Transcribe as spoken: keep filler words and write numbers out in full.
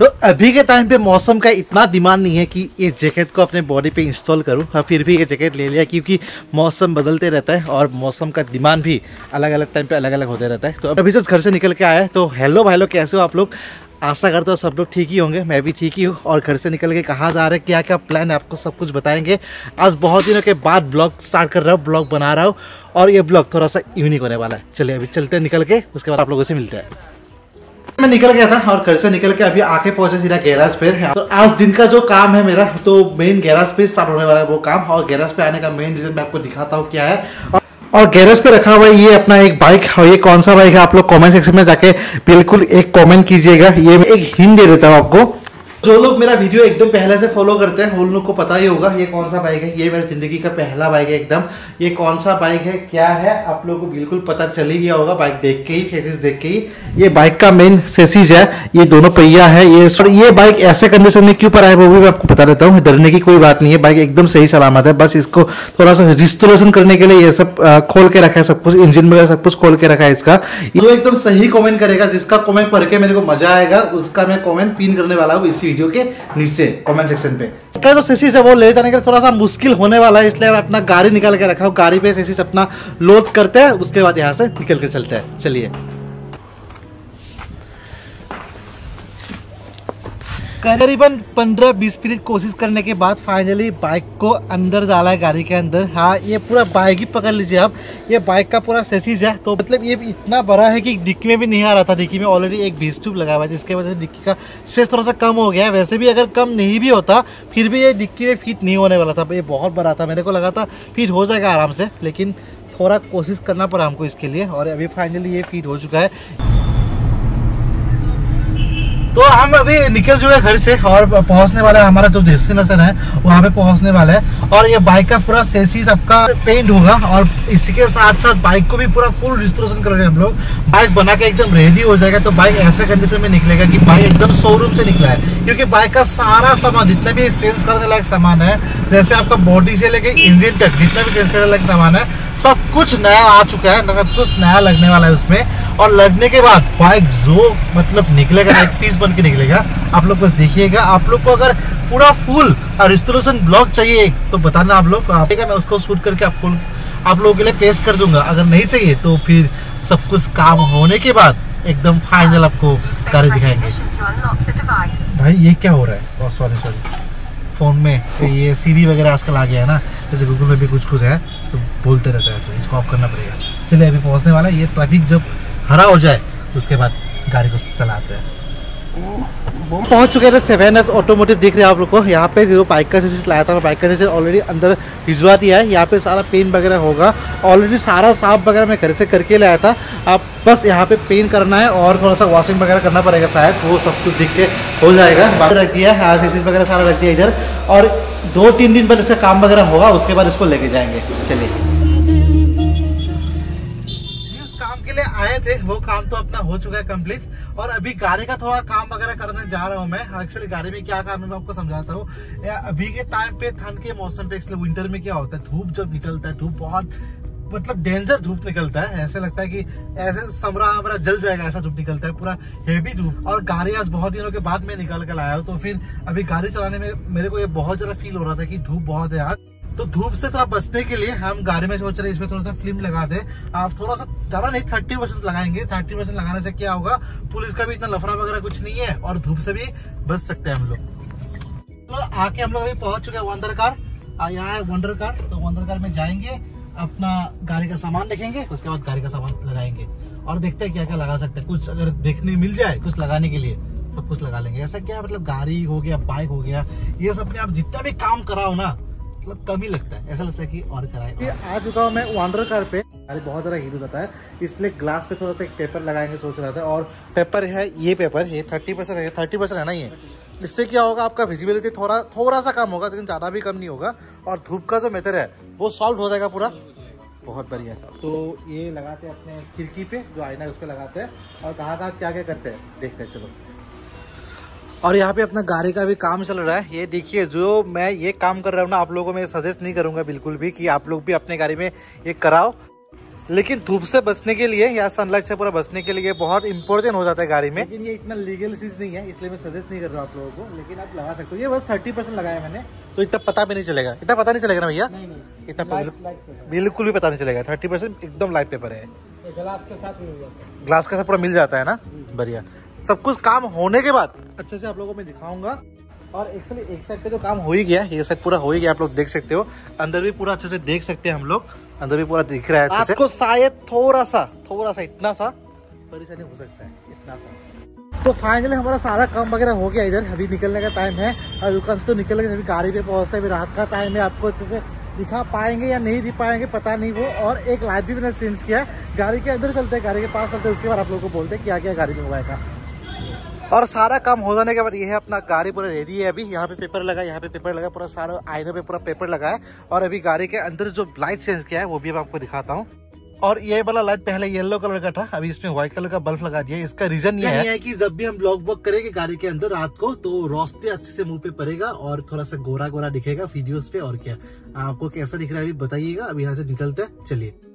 तो अभी के टाइम पे मौसम का इतना डिमांड नहीं है कि ये जैकेट को अपने बॉडी पे इंस्टॉल करूं। हाँ, फिर भी ये जैकेट ले लिया क्योंकि मौसम बदलते रहता है और मौसम का डिमांड भी अलग अलग टाइम पे अलग अलग होते रहता है। तो अभी जस्ट घर से निकल के आया है। तो हेलो भाई लोग, कैसे हो आप लोग? आशा करता हूँ सब लोग ठीक ही होंगे, मैं भी ठीक ही हूँ। और घर से निकल के कहाँ जा रहे हैं, क्या क्या प्लान है, आपको सब कुछ बताएंगे। आज बहुत दिनों के बाद ब्लॉग स्टार्ट कर रहा हूँ, ब्लॉग बना रहा हूँ और ये ब्लॉग थोड़ा सा यूनिक होने वाला है। चलिए अभी चलते हैं निकल के, उसके बाद आप लोगों से मिलते हैं। मैं निकल गया था और घर से निकल के अभी आके पहुंचे सीधा गैराज पे। तो आज दिन का जो काम है मेरा, तो मेन गैराज पे स्टार्ट होने वाला है वो काम। और गैराज पे आने का मेन रीजन मैं आपको दिखाता हूँ क्या है। और गैरेज पे रखा हुआ है ये अपना एक बाइक। और ये कौन सा बाइक है आप लोग कमेंट सेक्शन में जाके बिल्कुल एक कमेंट कीजिएगा। ये मैं एक हिंट दे देता हूँ आपको। जो लोग मेरा वीडियो एकदम पहले से फॉलो करते हैं उन लोग को पता ही होगा ये कौन सा बाइक है। ये मेरी जिंदगी का पहला बाइक है एकदम। ये कौन सा बाइक है, क्या है, आप लोगों को बिल्कुल पता चल ही गया होगा बाइक देख के ही, फेसिस देख के ही। ये बाइक का मेन सेसिस है, ये दोनों पहिया है। ये ये बाइक ऐसे कंडीशन में क्यों पर है वो भी मैं आपको बता देता हूँ। डरने की कोई बात नहीं है, बाइक एकदम सही सलामत है। बस इसको थोड़ा सा रिस्टोरेशन करने के लिए ये सब खोल के रखा है, सब कुछ इंजन वगैरह सब कुछ खोल के रखा है इसका। जो एकदम सही कॉमेंट करेगा, जिसका कॉमेंट पढ़ के मेरे को मजा आएगा, उसका मैं कॉमेंट पिन करने वाला हूँ इसी वीडियो के नीचे कमेंट सेक्शन पे। क्या जो सेसिस है वो ले जाने के लिए थोड़ा सा मुश्किल होने वाला है, इसलिए मैं अपना गाड़ी निकाल के रखा हूँ। गाड़ी पे सेसिस अपना लोड करते हैं, उसके बाद यहाँ से निकल के चलते हैं। चलिए करीबन पंद्रह बीस मिनट कोशिश करने के बाद फाइनली बाइक को अंदर डाला है गाड़ी के अंदर। हाँ, ये पूरा बाइक ही पकड़ लीजिए आप। ये बाइक का पूरा सेसिस है, तो मतलब ये इतना बड़ा है कि डिक्की में भी नहीं आ रहा था। डिक्की में ऑलरेडी एक बीस ट्यूब लगा हुआ है, जिसके वजह से डिक्की का स्पेस थोड़ा सा कम हो गया है। वैसे भी अगर कम नहीं भी होता फिर भी ये डिक्की में फिट नहीं होने वाला था। ये बहुत बड़ा था, मेरे को लगा था फिट हो जाएगा आराम से, लेकिन थोड़ा कोशिश करना पड़ा हमको इसके लिए। और अभी फाइनली ये फिट हो चुका है। तो हम अभी निकल चुके हैं घर से और पहुंचने वाला है, हमारा जो डेस्टिनेशन है वहां पे पहुंचने वाला है। और ये बाइक का पूरा सेसिस आपका पेंट होगा और इसी के साथ साथ बाइक को भी पूरा फुल रिस्टोरेशन कर रहे हैं हम लोग। बाइक बना के एकदम रेडी हो जाएगा। तो बाइक ऐसे कंडीशन में निकलेगा कि बाइक एकदम शोरूम से निकला है, क्योंकि बाइक का सारा सामान जितना भी सेंस करने लायक सामान है, जैसे आपका बॉडी से लेके इंजन तक जितना भी सेंस करने लायक सामान है, सब कुछ नया आ चुका है। सब कुछ नया लगने वाला है उसमें। और लगने के बाद बाइक जो मतलब निकलेगा, एक पीस बन के निकलेगा। आप लोग बस देखिएगा। आप लोग को अगर पूरा फुल रिस्टोरेशन ब्लॉग चाहिए तो बताना आप लोग, मैं उसको शूट करके आपको आप लोगों के लिए पेश कर दूंगा। अगर नहीं चाहिए तो फिर सब कुछ काम होने के बाद एकदम फाइनल आपको गाड़ी दिखाएंगे। भाई ये क्या हो रहा है? सॉरी सॉरी फोन में तो ये सीरी वगैरह आजकल आ गया है ना, जैसे गूगल में भी कुछ कुछ है तो बोलते रहता है ऐसे, इसको ऑफ करना पड़ेगा। चलिए अभी पहुंचने वाला है। ये ट्रैफिक जब हरा हो जाए उसके बाद गाड़ी को चलाते हैं। पहुंच चुके हैं सेवन एस ऑटोमोटिव। दिख रहे हैं आप लोग को। यहाँ पे जो बाइक का सेसिस लाया था, बाइक का सेसिस ऑलरेडी अंदर भिजवा दिया है। यहाँ पे सारा पेन वगैरह होगा, ऑलरेडी सारा साफ वगैरह मैं घर से करके लाया था। आप बस यहाँ पे पेन करना है और थोड़ा सा वॉशिंग वगैरह करना पड़ेगा, शायद वो सब कुछ दिख के हो जाएगा। बाकी रख दिया है सेसिस वगैरह सारा रख दिया इधर, और दो तीन दिन बाद इसका काम वगैरह होगा, उसके बाद इसको लेके जाएंगे। चलिए आए थे वो काम तो अपना हो चुका है कंप्लीट। और अभी गाड़ी का थोड़ा काम वगैरह करने जा रहा हूँ मैं। एक्चुअली गाड़ी में क्या काम है मैं आपको समझाता हूँ। अभी के टाइम पे ठंड के मौसम पे, एक्चुअली विंटर में क्या होता है, धूप जब निकलता है, धूप बहुत मतलब डेंजर धूप निकलता है। ऐसे लगता है कि ऐसे समरा हमारा जल जाएगा, ऐसा धूप निकलता है, पूरा हेवी धूप। और गाड़ी आज बहुत दिनों के बाद मैं निकल कर आया हूँ, तो फिर अभी गाड़ी चलाने में मेरे को ये बहुत ज्यादा फील हो रहा था कि धूप बहुत है आज। तो धूप से थोड़ा बचने के लिए हम गाड़ी में सोच रहे हैं इसमें थोड़ा सा फिल्म लगा दे। आप थोड़ा सा ज्यादा नहीं, थर्टी परसेंट लगाएंगे। थर्टी परसेंट लगाने से क्या होगा, पुलिस का भी इतना लफड़ा वगैरह कुछ नहीं है और धूप से भी बच सकते हैं हम लोग। तो आके हम लोग अभी पहुंच चुके हैं वंडर कार। यहाँ है वंडर कार। तो वंडर कार में जाएंगे, अपना गाड़ी का सामान देखेंगे, उसके बाद गाड़ी का सामान लगाएंगे और देखते हैं क्या क्या लगा सकते हैं। कुछ अगर देखने मिल जाए कुछ लगाने के लिए, सब कुछ लगा लेंगे। ऐसा क्या मतलब गाड़ी हो गया, बाइक हो गया, ये सब में आप जितना भी काम कराओ ना मतलब कम ही लगता है, ऐसा लगता है कि और कराए। आ चुका हूँ मैं वंडर कार पे। अरे बहुत ज़्यादा हीट हो जाता है, इसलिए ग्लास पे थोड़ा सा एक पेपर लगाएंगे सोच रहा था। और पेपर है ये पेपर, ये थर्टी परसेंट है, थर्टी परसेंट है ना ये। इससे क्या होगा, आपका विजिबिलिटी थोड़ा थोड़ा सा कम होगा, लेकिन ज़्यादा भी कम नहीं होगा। और धूप का जो मेथड है वो सॉल्व हो जाएगा पूरा, बहुत बढ़िया। तो ये लगाते हैं अपने खिड़की पे, जो आईना है उस पर लगाते हैं। और कहाँ कहाँ क्या क्या करते हैं देखते हैं, चलो। और यहाँ पे अपना गाड़ी का भी काम चल रहा है। ये देखिए, जो मैं ये काम कर रहा हूँ ना, आप लोगों को मैं सजेस्ट नहीं करूँगा बिल्कुल भी कि आप लोग भी अपने गाड़ी में ये कराओ। लेकिन धूप से बचने के लिए या सनलाइट से पूरा बचने के लिए बहुत इंपॉर्टेंट हो जाता है गाड़ी में। लेकिन ये इतना लीगल चीज नहीं है, इसलिए मैं सजेस्ट नहीं कर रहा हूँ आप लोगों को, लेकिन आप लगा सकते हो। ये बस थर्टी परसेंट लगाया मैंने, तो इतना पता भी नहीं चलेगा। इतना पता नहीं चलेगा ना भैया? इतना बिल्कुल भी पता नहीं चलेगा। थर्टी परसेंट एकदम लाइट पेपर है, ग्लास के साथ मिल जाता है। ग्लास के साथ पूरा मिल जाता है ना, बढ़िया। सब कुछ काम होने के बाद अच्छे से आप लोगों को मैं दिखाऊंगा। और एक्चुअली एक साइड पे तो काम हो ही गया, ये साइड पूरा हो ही गया, आप लोग देख सकते हो। अंदर भी पूरा अच्छे से देख सकते हैं हम लोग, अंदर भी पूरा दिख रहा है अच्छे से। आपको शायद थोड़ा सा थोड़ा सा इतना सा परेशानी हो सकता है, इतना सा। तो फाइनली हमारा सारा काम वगैरह हो गया इधर। अभी निकलने का टाइम है और दुकान से तो निकल गए, अभी गाड़ी पे पहुंचते हैं। रात का टाइम है, आपको अच्छे से दिखा पाएंगे या नहीं दिखा पाएंगे पता नहीं वो। और एक लाइट भी मैंने चेंज किया है। गाड़ी के अंदर चलते हैं, गाड़ी के पास चलते हैं, उसके बाद आप लोगों को बोलते हैं क्या क्या गाड़ी में हुआ है। और सारा काम हो जाने के बाद ये है अपना गाड़ी पूरा रेडी है। अभी यहाँ पे पेपर लगा, यहाँ पे पेपर लगा, पूरा सारा आईने पे पूरा पेपर लगा है। और अभी गाड़ी के अंदर जो लाइट चेंज किया है वो भी मैं आपको दिखाता हूँ। और ये वाला लाइट पहले येलो कलर का था, अभी इसमें व्हाइट कलर का बल्ब लगा दिया है। इसका रीजन ये है कि जब भी हम ब्लॉग वर्क करेंगे गाड़ी के अंदर रात को, तो रोशनी अच्छे से मुंह पे पड़ेगा और थोड़ा सा गोरा गोरा दिखेगा वीडियोस पे। और क्या आपको कैसा दिख रहा है अभी बताइएगा। अभी यहाँ से निकलते हैं, चलिए।